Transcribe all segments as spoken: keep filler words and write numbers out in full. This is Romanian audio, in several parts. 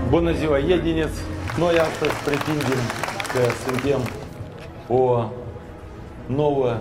Bună ziua, Iedineț! Noi astăzi pretindem că suntem o nouă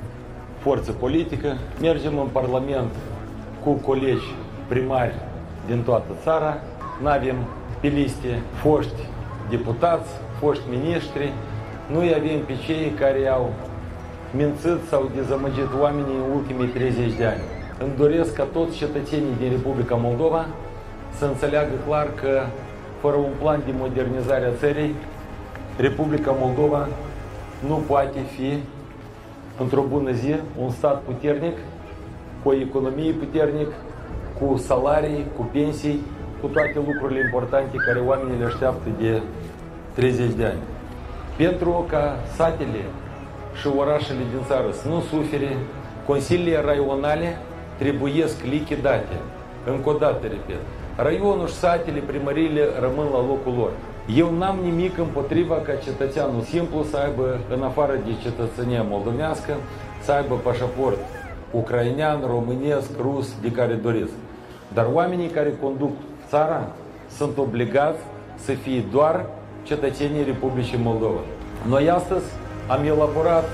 forță politică. Mergem în Parlament cu colegi primari din toată țara. N-avem pe liste foști deputați, foști miniștri. Noi avem pe cei care au mințit sau dezamăgit oamenii în ultimii treizeci de ani. Îmi doresc ca toți cetățenii din Republica Moldova să înțeleagă clar că fără un plan de modernizare a țării, Republica Moldova nu poate fi într-o bună zi un stat puternic, cu o economie puternică, cu salarii, cu pensii, cu toate lucrurile importante care oamenii le așteaptă de treizeci de ani. Pentru ca satele și orașele din țară să nu sufere, consiliile raionale trebuiesc lichidate. Încă o dată, repet, raionul și satele, primăriile rămân la locul lor. Eu n-am nimic împotriva ca cetățeanul simplu să aibă, în afară de cetățenia moldovenească, să aibă pașaport ucrainean, românesc, rus, de care doresc. Dar oamenii care conduc țara sunt obligați să fie doar cetățenii Republicii Moldova. Noi astăzi am elaborat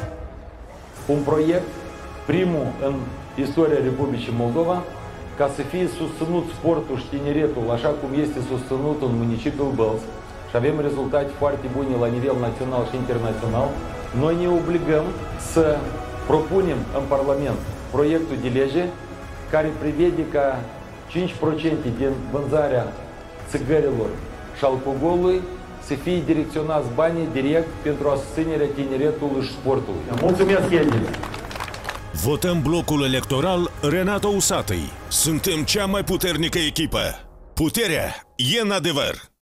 un proiect, primul în istoria Republicii Moldova, ca să fie susținut sportul și tineretul, așa cum este susținut în municipiul Bălți, și avem rezultate foarte bune la nivel național și internațional, noi ne obligăm să propunem în Parlament proiectul de lege care prevede ca cinci la sută din vânzarea țigărilor și alcoolului să fie direcționați banii direct pentru a susținerea tineretului și sportului. Mulțumesc, Iedineț! Votăm blocul electoral Renato Usatăi. Suntem cea mai puternică echipă. Puterea e în adevăr!